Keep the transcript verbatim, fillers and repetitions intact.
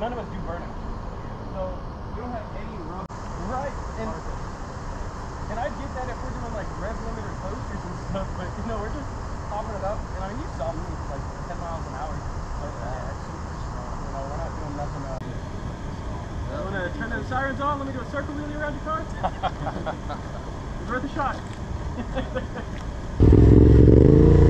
none of us do burnout. So we don't have any rough. Right. And, and I get that if we're doing like rev limiter coasters and stuff, but you know, we're just popping it up. And I mean, you saw me like ten miles an hour. So that's super strong. You know, we're not doing nothing else. You want to turn the sirens on? Let me do a circle wheelie around your car. It's worth a shot.